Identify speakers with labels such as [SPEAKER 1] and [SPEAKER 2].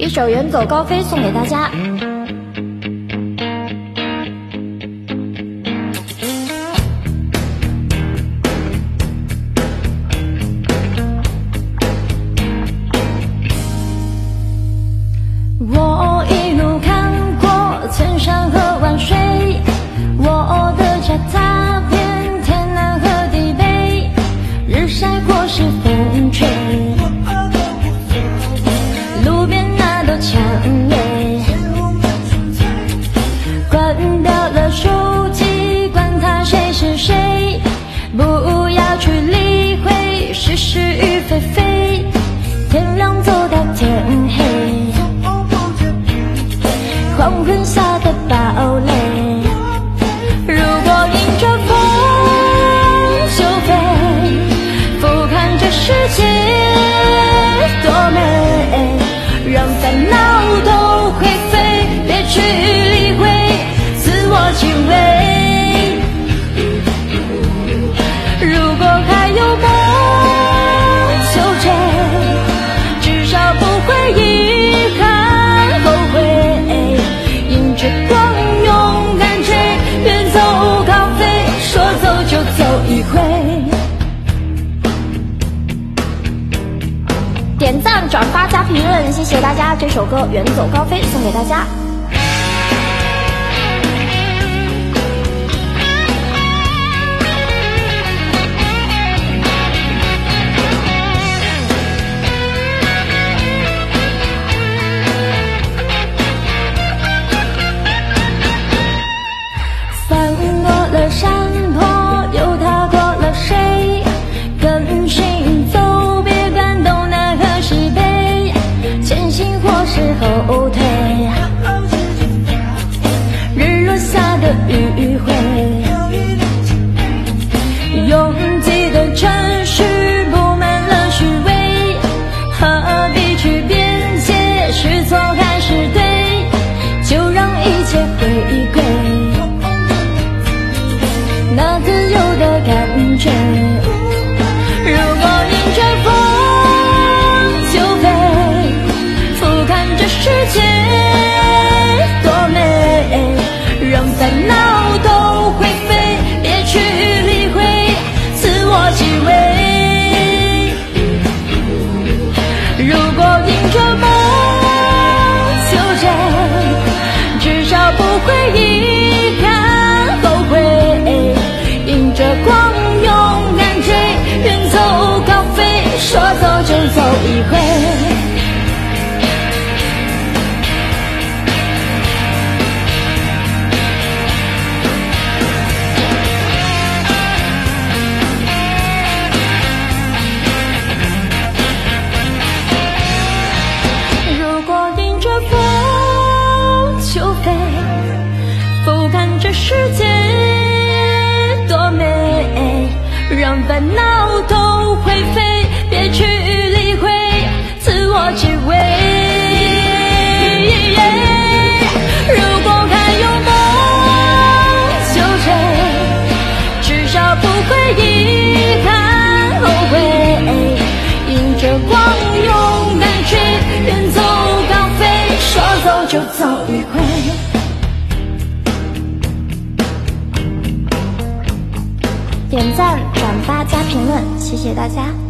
[SPEAKER 1] 一首《远走高飞》送给大家。
[SPEAKER 2] 我一路看过千山和万水，我的家踏遍天南和地北，日晒过时风吹，路边那朵蔷薇，关掉了手机，管他谁是谁，不要去理会是是与非非，天亮走到天黑，黄昏下的堡垒，如果迎着风就飞，俯瞰这世界多美，让烦恼都灰飞，别去理会自我敬畏。如果还有梦就追，至少不会遗憾后悔，迎着光勇敢追，远走高飞，说走就走一回。
[SPEAKER 1] 点赞、转发加评论，谢谢大家！这首歌《远走高飞》送给大家。
[SPEAKER 2] 翻过了山坡，又踏过了水，跟行走，别管东南和西北，前行或是后退，日落下的余晖，拥挤的城市布满了虚伪，何必去辩解是错还是对，就让一切回归那自由的感觉。如果迎着风就飞，俯瞰这世界多美，让烦恼都灰飞，别去理会自我敬畏。如果迎着梦就追，至少不会遗憾后悔，迎着光勇敢追，远走高飞，说走就走一回。如果迎着风就飞，俯瞰这世界多美，让烦恼都灰飞，别去理会自我敬畏。如果还有梦就追，至少不会遗憾后悔，迎着光勇敢追，远走高飞，说走就走一回。
[SPEAKER 1] 点赞、转发加评论，谢谢大家。